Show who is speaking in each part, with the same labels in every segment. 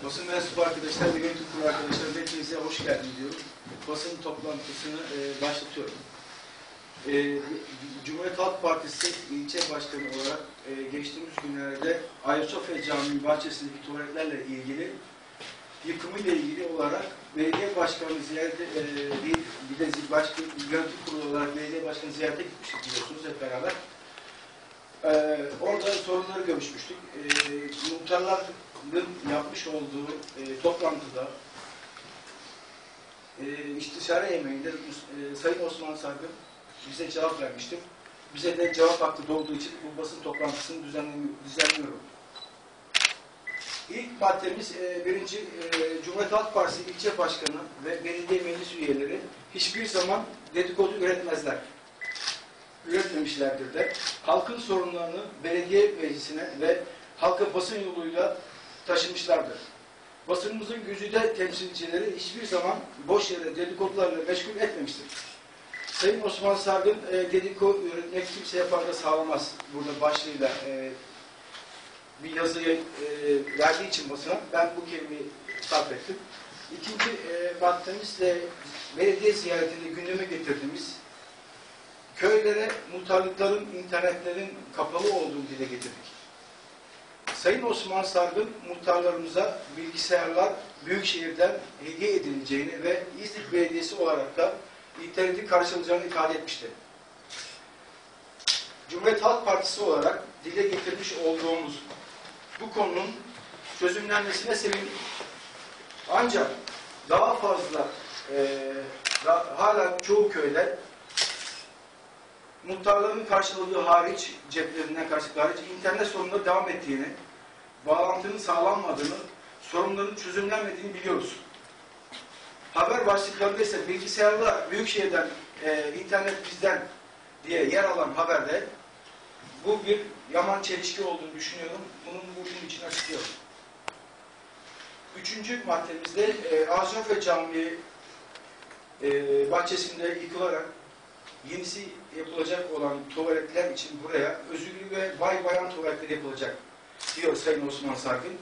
Speaker 1: Basın mensubu arkadaşlar ve yönetim kurulu arkadaşlar hepinize hoş geldin diyorum. Basın toplantısını başlatıyorum. Cumhuriyet Halk Partisi ilçe başkanı olarak geçtiğimiz günlerde Ayasofya Camii bahçesindeki tuvaletlerle ilgili yıkımıyla ilgili olarak belediye başkanı ziyarete bir de yönetim kurulu olarak belediye başkanı ziyarete gitmiştik biliyorsunuz hep beraber. Orada sorunları görüşmüştük. Muhtarların yapmış olduğu toplantıda istişare yemeğinde Sayın Osman Sargın bize cevap vermiştir. Bize de cevap hakkı doğduğu için bu basın toplantısını düzenliyorum. İlk maddemiz birinci Cumhuriyet Halk Partisi ilçe başkanı ve belediye meclis üyeleri hiçbir zaman dedikodu üretmezler. Üretmemişlerdir de. Halkın sorunlarını belediye meclisine ve halka basın yoluyla taşımışlardır. Basınımızın güzide temsilcileri hiçbir zaman boş yere dedikodularla meşgul etmemiştir. Sayın Osman Sargın dedikodu üretmek kimseye fayda sağlamaz. Burada başlığıyla bir yazıyı verdiği için basına ben bu kelimeyi sarf ettim. İkinci maddemiz de belediye ziyaretinde gündeme getirdiğimiz köylere muhtarlıkların, internetlerin kapalı olduğunu dile getirdik. Sayın Osman Sargın muhtarlarımıza bilgisayarlar Büyükşehir'den hediye edileceğini ve İznik Belediyesi olarak da interneti karşılayacağını ifade etmişti. Cumhuriyet Halk Partisi olarak dile getirmiş olduğumuz bu konunun çözümlenmesine sevindik. Ancak daha fazla hala çoğu köyde muhtarların karşıladığı hariç, ceplerinden karşılıklı hariç internet sorunları devam ettiğini, bağlantının sağlanmadığını, sorunların çözümlenmediğini biliyoruz. Haber başlıklarında ise bilgisayarlar Büyükşehir'den, internet bizden diye yer alan haberde bu bir yaman çelişki olduğunu düşünüyorum. Bunun bugün için açıklıyorum. Üçüncü maddemizde Ayasofya Camii bahçesinde yıkılarak yenisi yapılacak olan tuvaletler için buraya özürlü ve bayan tuvaletleri yapılacak diyor Sayın Osman Sargın.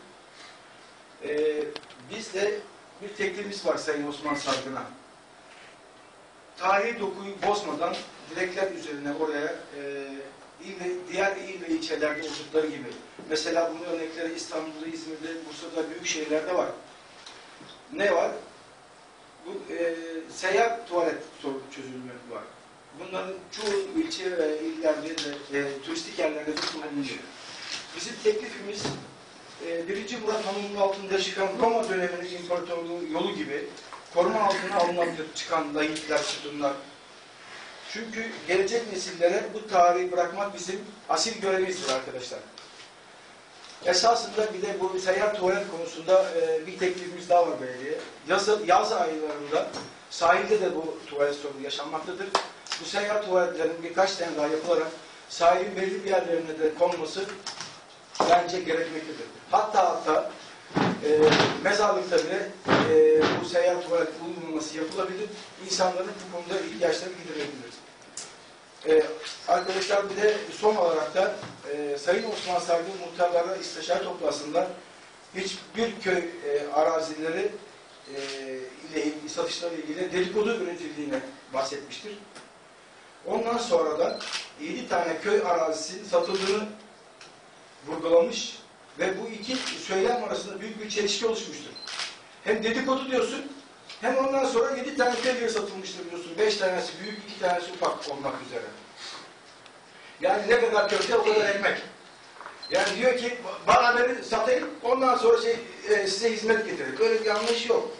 Speaker 1: Biz de bir teklifimiz var Sayın Osman Sargın'a. Tarihi dokuyu bozmadan direkler üzerine oraya diğer il ve ilçelerde oldukları gibi. Mesela bunun örnekleri İstanbul'da, İzmir'de, Bursa'da, büyük şehirlerde var. Ne var? Bu seyyar tuvalet sorunu çözülmek var. Bunların çoğu ilçe ve illerde de turistik yerlerde de kullanılıyor. Bizim teklifimiz 1. Murat Han'ın altında çıkan Roma döneminin imparatorluğu yolu gibi koruma altına alınabilir çıkan layıklar, sütunlar. Çünkü gelecek nesillere bu tarihi bırakmak bizim asil görevimizdir arkadaşlar. Esasında bir de bu seyyar tuvalet konusunda bir teklifimiz daha var belediye. Yaz aylarında sahilde de bu tuvalet sorunu yaşanmaktadır. Bu seyyar tuvaletlerin birkaç tane daha yapılarak sahilin belli bir yerlerine de konması bence gerekmektedir. Hatta mezarlıkta bile bu seyyar tuvalet bulunması yapılabilir. İnsanların bu konuda ihtiyaçları giderilebilir. Arkadaşlar bir de son olarak da Sayın Osman Sargın muhtarlara istişare toplantısında hiçbir köy arazileri ile satışlarla ilgili dedikodu üretildiğine bahsetmiştir. Ondan sonra da 7 tane köy arazisinin satıldığını vurgulamış ve bu iki söylem arasında büyük bir çelişki oluşmuştur. Hem dedikodu diyorsun, hem ondan sonra 7 tane köy satılmıştır diyorsun. 5 tanesi büyük, 2 tanesi ufak olmak üzere. Yani ne kadar köfte o kadar ekmek. Yani diyor ki bana verin satayım, ondan sonra size hizmet getirir. Böyle bir anlayış yok.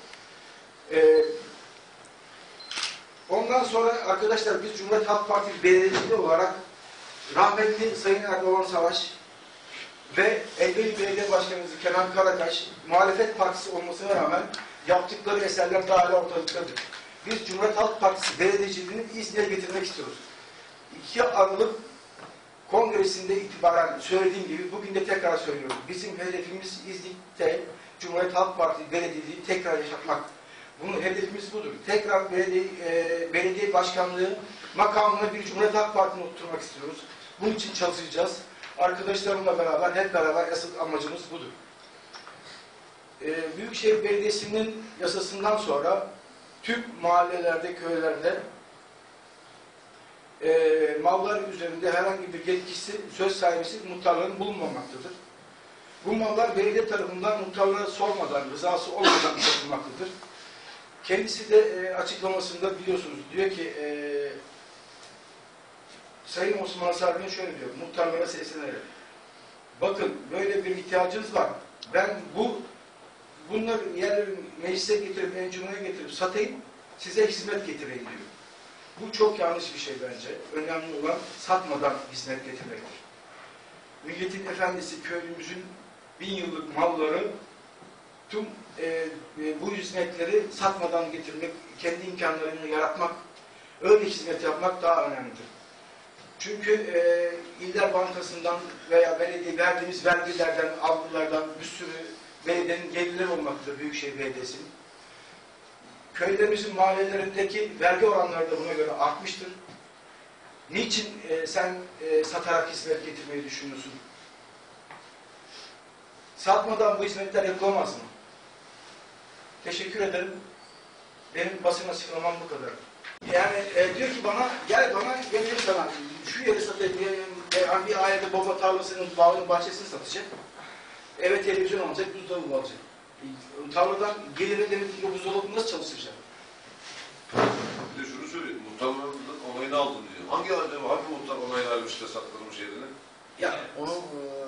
Speaker 1: Ondan sonra arkadaşlar biz Cumhuriyet Halk Partisi belediyesi olarak rahmetli Sayın Erdoğan Savaş ve Eybeli Belediye Başkanımız Kenan Karakaş muhalefet partisi olmasına rağmen yaptıkları eserler daha hala ortalıktadır. Biz Cumhuriyet Halk Partisi belediyeciliğini İzmir'e getirmek istiyoruz. 2 Aralık Kongresi'nde itibaren söylediğim gibi bugün de tekrar söylüyorum. Bizim hedefimiz İznik'te Cumhuriyet Halk Partisi belediyeliği tekrar yaşatmak. Bunun hedefimiz budur. Tekrar belediye başkanlığı makamına bir Cumhuriyet Halk Partisi'ni oturtmak istiyoruz. Bunun için çalışacağız. Arkadaşlarımla beraber, hep beraber asıl amacımız budur. Büyükşehir Belediyesi'nin yasasından sonra tüm mahallelerde, köylerde mallar üzerinde herhangi bir yetkisi, söz sahibisi muhtarların bulunmamaktadır. Bu mallar belediye tarafından muhtarlara sormadan, rızası olmadan satılmaktadır. Kendisi de açıklamasında biliyorsunuz, diyor ki Sayın Osman Sarı'nın şöyle diyor, muhtarlara seslenerek. Bakın böyle bir ihtiyacınız var. Ben bunları yerlerin meclise getirip, encümeye getirip satayım, size hizmet getireyim diyor. Bu çok yanlış bir şey bence. Önemli olan satmadan hizmet getirmektir. Milletin efendisi, köylümüzün 1000 yıllık malları, tüm bu hizmetleri satmadan getirmek, kendi imkanlarını yaratmak, öyle hizmet yapmak daha önemlidir. Çünkü İller Bankası'ndan veya belediye verdiğimiz vergilerden, algılardan bir sürü belediyenin gelirleri olmaktadır Büyükşehir Belediyesi'nin. Köylerimizin mahallelerindeki vergi oranları da buna göre artmıştır. Niçin sen satarak hizmet getirmeyi düşünüyorsun? Satmadan bu hizmetler yapılamaz mı? Teşekkür ederim. Benim basın açıklamam bu kadar. Yani diyor ki bana, gel bana getirir sana. Şu yeri satayım, bir ailede baba tarlasının, bağının bahçesini satacak. Eve televizyon alacak, buzdolabı alacak. Tarladan geliri demek ki buzdolabı nasıl çalıştıracak?
Speaker 2: Bir de şunu söyleyeyim, muhtarların onayını aldım diyor. Hangi muhtar onayını almış da sattırmış yerine?
Speaker 1: Ya onu